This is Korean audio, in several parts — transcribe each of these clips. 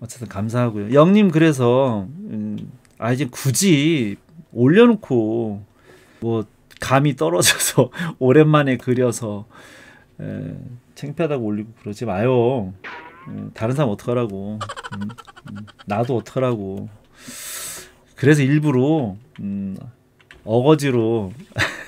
어쨌든 감사하고요. 영님 그래서 이제 굳이 올려놓고 뭐 감이 떨어져서 오랜만에 그려서 창피하다고 올리고 그러지 마요. 다른 사람 어떡하라고. 나도 어떡하라고. 그래서 일부러 어거지로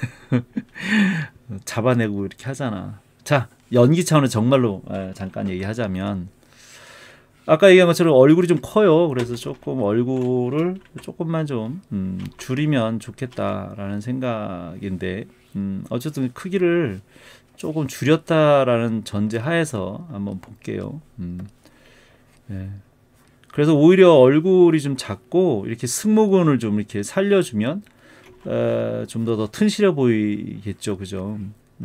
잡아내고 이렇게 하잖아. 자, 연기 차원은 정말로 잠깐 얘기하자면 아까 얘기한 것처럼 얼굴이 좀 커요. 그래서 조금 얼굴을 조금만 좀 줄이면 좋겠다라는 생각인데 어쨌든 크기를 조금 줄였다라는 전제 하에서 한번 볼게요. 네. 그래서 오히려 얼굴이 좀 작고 이렇게 승모근을 좀 이렇게 살려주면 좀 더 튼실해 보이겠죠, 그죠?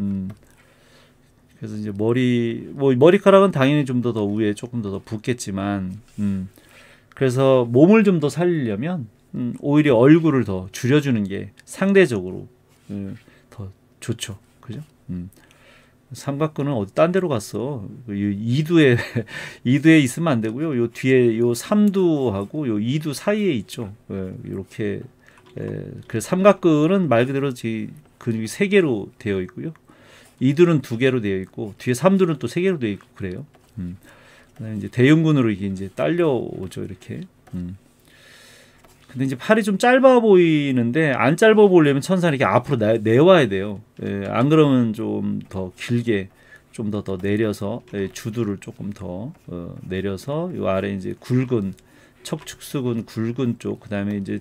그래서 이제 머리카락은 당연히 좀 더 위에 조금 더 붓겠지만, 그래서 몸을 좀 더 살리려면 오히려 얼굴을 더 줄여주는 게 상대적으로 더 좋죠, 그죠? 삼각근은 어디 딴 데로 갔어? 이두에 이두에 있으면 안 되고요. 요 뒤에 요 삼두하고 요 이두 사이에 있죠. 이렇게 그 삼각근은 말 그대로 근육이 세 개로 되어 있고요. 이두는 두 개로 되어 있고 뒤에 삼두는 또 세 개로 되어 있고 그래요. 그다음에 이제 대흉근으로 이게 이제 딸려오죠 이렇게. 근데 이제 팔이 좀 짧아 보이는데 안 짧아 보이려면 천사는 이렇게 앞으로 내와야 돼요. 안 그러면 좀 더 길게 좀 더 내려서 주두를 조금 더 내려서 요 아래 이제 굵은 척축수근 굵은 쪽 그다음에 이제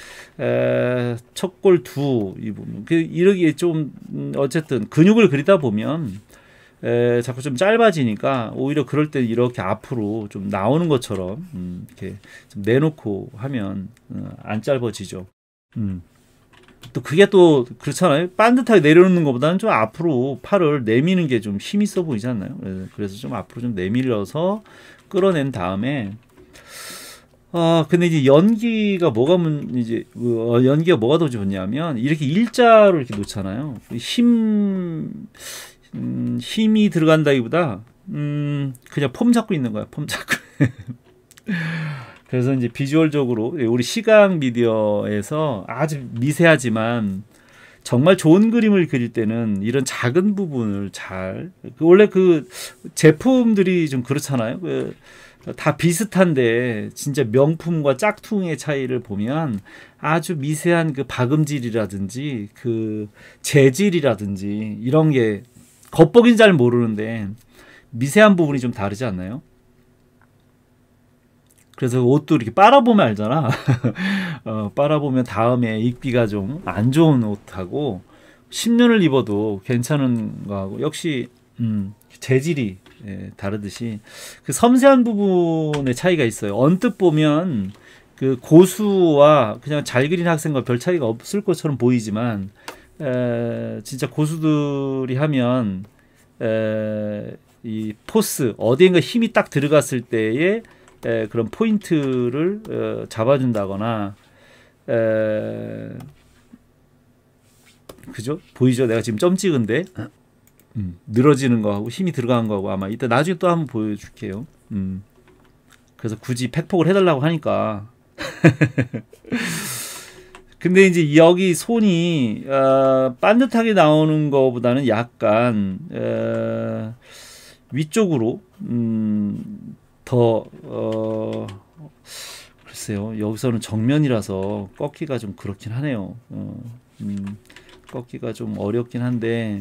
척골 두 이 부분 이렇게 좀 어쨌든 근육을 그리다 보면 자꾸 좀 짧아지니까 오히려 그럴 때 이렇게 앞으로 좀 나오는 것처럼 이렇게 좀 내놓고 하면 안 짧아지죠. 또 그게 또 그렇잖아요. 반듯하게 내려놓는 것보다는 좀 앞으로 팔을 내미는 게 좀 힘이 있어 보이지 않나요? 그래서 좀 앞으로 좀 내밀어서 끌어낸 다음에 근데 이제 연기가 연기가 뭐가 더 좋냐면 이렇게 일자로 이렇게 놓잖아요. 힘이 들어간다기보다 그냥 폼 잡고 있는 거야. 폼 잡고. 그래서 이제 비주얼적으로 우리 시각 미디어에서 아주 미세하지만 정말 좋은 그림을 그릴 때는 이런 작은 부분을 원래 그 제품들이 좀 그렇잖아요. 다 비슷한데 진짜 명품과 짝퉁의 차이를 보면 아주 미세한 그 박음질이라든지 그 재질이라든지 이런 게 겉보기는 잘 모르는데 미세한 부분이 좀 다르지 않나요? 그래서 옷도 이렇게 빨아보면 알잖아. 빨아보면 다음에 입기가 좀 안 좋은 옷하고 10년을 입어도 괜찮은 거하고 역시 재질이 다르듯이 그 섬세한 부분의 차이가 있어요. 언뜻 보면 그 고수와 그냥 잘 그린 학생과 별 차이가 없을 것처럼 보이지만 진짜 고수들이 하면 이 포스 어디인가 힘이 딱 들어갔을 때에 그런 포인트를 잡아준다거나 그죠? 보이죠? 내가 지금 점 찍은데 늘어지는 거하고 힘이 들어간 거하고 아마 이따 나중에 또 한번 보여줄게요. 그래서 굳이 팩폭을 해달라고 하니까 근데 이제 여기 손이 반듯하게 나오는 거보다는 약간 위쪽으로 더 글쎄요. 여기서는 정면이라서 꺾기가 좀 그렇긴 하네요. 꺾기가 좀 어렵긴 한데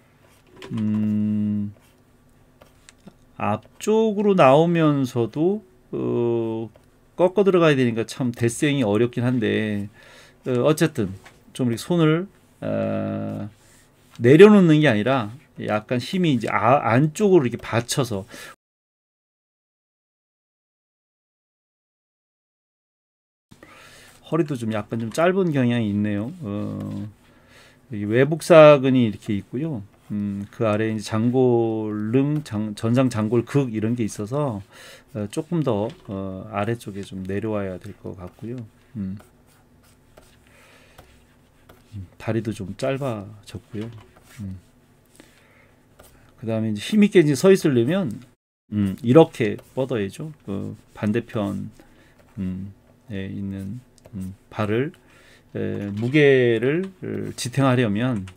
앞쪽으로 나오면서도 꺾어 들어가야 되니까 참 대생이 어렵긴 한데 어쨌든 좀 이렇게 손을 내려놓는 게 아니라 약간 힘이 이제 안쪽으로 이렇게 받쳐서 허리도 좀 약간 좀 짧은 경향이 있네요. 여기 외복사근이 이렇게 있고요. 그 아래 이제 장골릉, 전상 장골극 이런 게 있어서 조금 더 아래쪽에 좀 내려와야 될 것 같고요. 다리도 좀 짧아졌고요. 그 다음에 이제 힘있게 이제 서 있으려면 이렇게 뻗어야죠. 그 반대편에 있는 발을 무게를 지탱하려면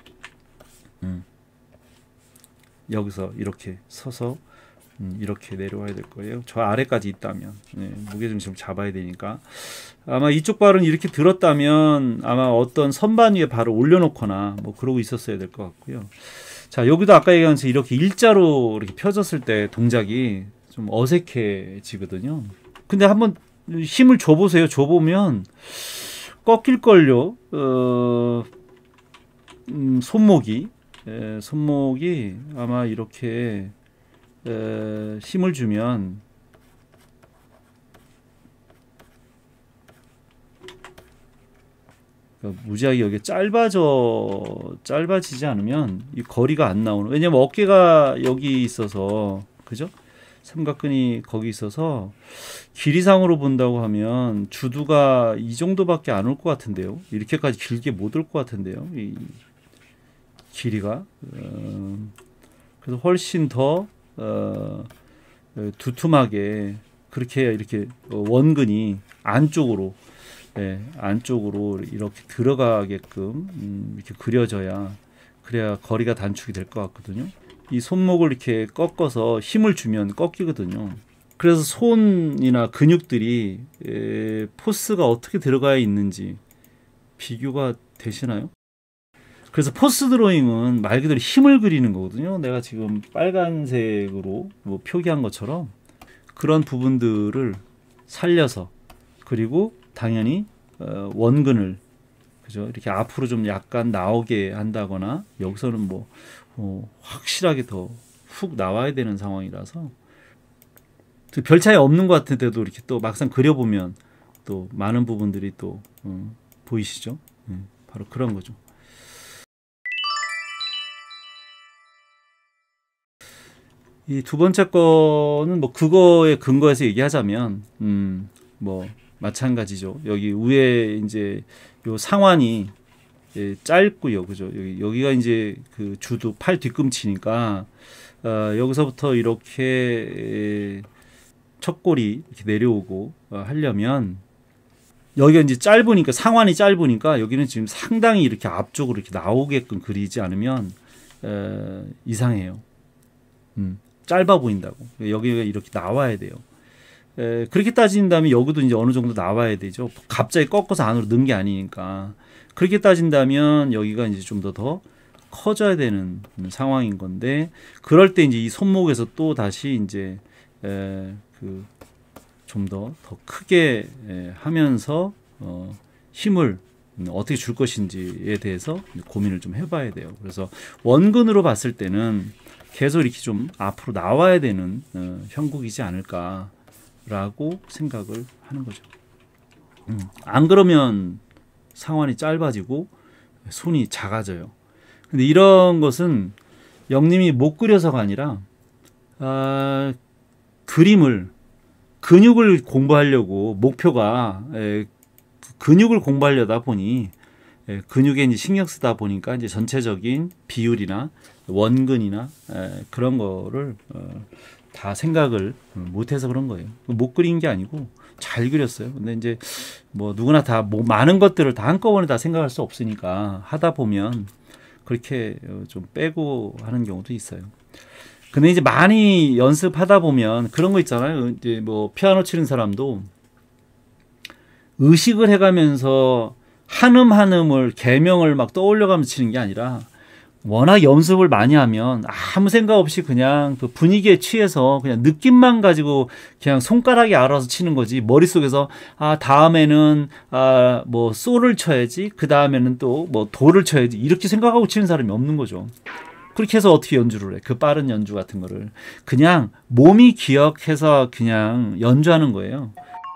여기서 이렇게 서서 이렇게 내려와야 될 거예요. 저 아래까지 있다면 무게중심을 잡아야 되니까 아마 이쪽 발은 이렇게 들었다면 아마 어떤 선반 위에 발을 올려놓거나 뭐 그러고 있었어야 될 것 같고요. 자, 여기도 아까 얘기한 것처럼 이렇게 일자로 이렇게 펴졌을 때 동작이 좀 어색해지거든요. 근데 한번 힘을 줘보세요. 줘보면 꺾일걸요. 손목이 아마 이렇게 힘을 주면 그러니까 무지하게 여기 짧아지지 않으면 이 거리가 안 나오는. 왜냐면 어깨가 여기 있어서 그죠? 삼각근이 거기 있어서 길이상으로 본다고 하면 주두가 이 정도밖에 안 올 것 같은데요. 이렇게까지 길게 못 올 것 같은데요. 이 길이가 그래서 훨씬 더 두툼하게 그렇게 해야 이렇게 원근이 안쪽으로 이렇게 들어가게끔 이렇게 그려져야 그래야 거리가 단축이 될 것 같거든요. 이 손목을 이렇게 꺾어서 힘을 주면 꺾이거든요. 그래서 손이나 근육들이 포스가 어떻게 들어가 있는지 비교가 되시나요? 그래서 포스 드로잉은 말 그대로 힘을 그리는 거거든요. 내가 지금 빨간색으로 뭐 표기한 것처럼 그런 부분들을 살려서 그리고 당연히 원근을 그죠 이렇게 앞으로 좀 약간 나오게 한다거나 여기서는 뭐 확실하게 더 훅 나와야 되는 상황이라서 별 차이 없는 것 같은데도 이렇게 또 막상 그려보면 또 많은 부분들이 또 보이시죠? 바로 그런 거죠. 이 두 번째 거는 뭐 그거에 근거해서 얘기하자면 뭐 마찬가지죠. 여기 위에 이제 요 상완이 짧고요, 그죠? 여기가 이제 그 주두 팔 뒤꿈치니까 여기서부터 이렇게 척골이 이렇게 내려오고 하려면 여기가 이제 짧으니까 상완이 짧으니까 여기는 지금 상당히 이렇게 앞쪽으로 이렇게 나오게끔 그리지 않으면 이상해요. 짧아 보인다고. 여기가 이렇게 나와야 돼요. 그렇게 따진다면 여기도 이제 어느 정도 나와야 되죠. 갑자기 꺾어서 안으로 넣은 게 아니니까. 그렇게 따진다면 여기가 이제 좀 더 커져야 되는 상황인 건데, 그럴 때 이제 이 손목에서 또 다시 이제 그 좀 더 크게 하면서 힘을 어떻게 줄 것인지에 대해서 고민을 좀 해봐야 돼요. 그래서 원근으로 봤을 때는 계속 이렇게 좀 앞으로 나와야 되는 형국이지 않을까라고 생각을 하는 거죠. 안 그러면 상완이 짧아지고 손이 작아져요. 근데 이런 것은 영님이 못 그려서가 아니라 근육을 공부하려고 목표가 근육을 공부하려다 보니 근육에 이제 신경 쓰다 보니까 이제 전체적인 비율이나 원근이나 그런 거를 다 생각을 못해서 그런 거예요. 못 그린 게 아니고 잘 그렸어요. 근데 이제 뭐 누구나 다 뭐 많은 것들을 다 한꺼번에 다 생각할 수 없으니까 하다 보면 그렇게 좀 빼고 하는 경우도 있어요. 근데 이제 많이 연습하다 보면 그런 거 있잖아요. 이제 뭐 피아노 치는 사람도 의식을 해가면서 한음 한음을 개명을 막 떠올려가면서 치는 게 아니라 워낙 연습을 많이 하면 아무 생각 없이 그냥 그 분위기에 취해서 그냥 느낌만 가지고 그냥 손가락이 알아서 치는 거지, 머릿속에서 다음에는 뭐 솔을 쳐야지, 그 다음에는 또 뭐 도를 쳐야지, 이렇게 생각하고 치는 사람이 없는 거죠. 그렇게 해서 어떻게 연주를 해? 그 빠른 연주 같은 거를 그냥 몸이 기억해서 그냥 연주하는 거예요.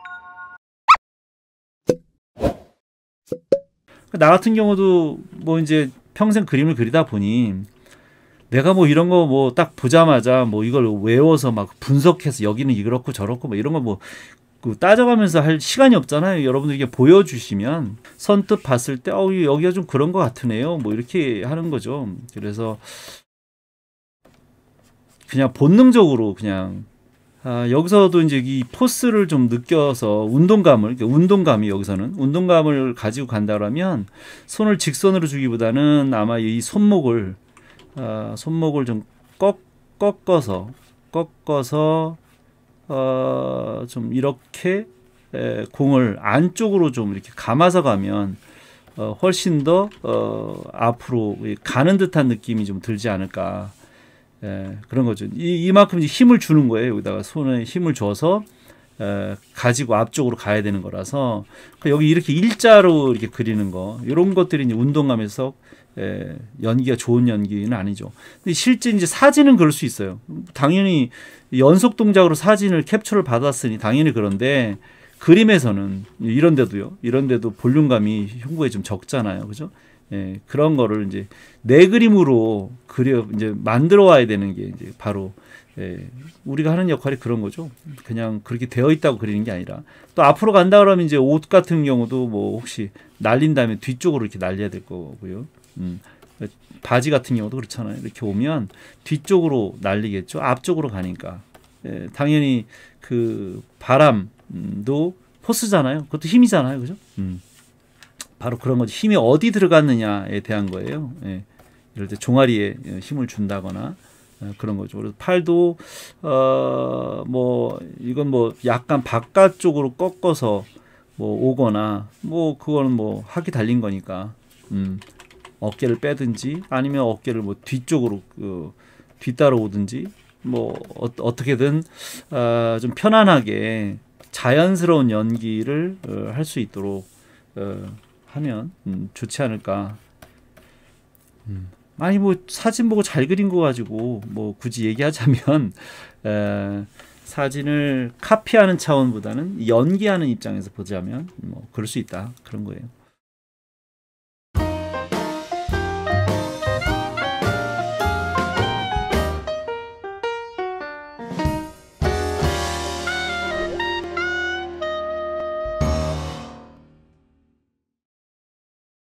나 같은 경우도 뭐 이제 평생 그림을 그리다 보니 내가 뭐 이런 거 뭐 딱 보자마자 뭐 이걸 외워서 막 분석해서 여기는 이렇고 저렇고 뭐 이런 거 뭐 따져가면서 할 시간이 없잖아요. 여러분들에게 보여주시면 선뜻 봤을 때 여기가 좀 그런 거 같으네요. 뭐 이렇게 하는 거죠. 그래서 그냥 본능적으로 그냥 여기서도 이제 이 포스를 좀 느껴서 운동감이 여기서는 운동감을 가지고 간다라면 손을 직선으로 주기보다는 아마 이 손목을 좀 꺾어서 좀 이렇게 공을 안쪽으로 좀 이렇게 감아서 가면 훨씬 더 앞으로 가는 듯한 느낌이 좀 들지 않을까. 그런 거죠. 이만큼 이제 힘을 주는 거예요. 여기다가 손에 힘을 줘서 가지고 앞쪽으로 가야 되는 거라서 여기 이렇게 일자로 이렇게 그리는 거 이런 것들이 이제 운동감에서 연기가 좋은 연기는 아니죠. 근데 실제 이제 사진은 그럴 수 있어요. 당연히 연속 동작으로 사진을 캡처를 받았으니 당연히 그런데 그림에서는 이런 데도 볼륨감이 흉부에 좀 적잖아요. 그죠? 그런 거를 이제 내 그림으로 이제 만들어 와야 되는 게 이제 바로 우리가 하는 역할이 그런 거죠. 그냥 그렇게 되어 있다고 그리는 게 아니라 또 앞으로 간다 그러면 이제 옷 같은 경우도 뭐 혹시 날린 다음에 뒤쪽으로 이렇게 날려야 될 거고요. 바지 같은 경우도 그렇잖아요. 이렇게 오면 뒤쪽으로 날리겠죠. 앞쪽으로 가니까 당연히 그 바람도 포스잖아요. 그것도 힘이잖아요. 그죠? 바로 그런 거지. 힘이 어디 들어갔느냐에 대한 거예요. 이럴 때 종아리에 힘을 준다거나 그런 거죠. 그래서 팔도 뭐 이건 뭐 약간 바깥쪽으로 꺾어서 뭐 오거나 뭐 그거는 뭐 하기 달린 거니까 어깨를 빼든지 아니면 어깨를 뭐 뒤쪽으로 뒤따라 오든지 뭐 어떻게든 좀 편안하게 자연스러운 연기를 할 수 있도록 하면 좋지 않을까. 아니 뭐 사진 보고 잘 그린 거 가지고 뭐 굳이 얘기하자면 사진을 카피하는 차원보다는 연기하는 입장에서 보자면 뭐 그럴 수 있다 그런 거예요.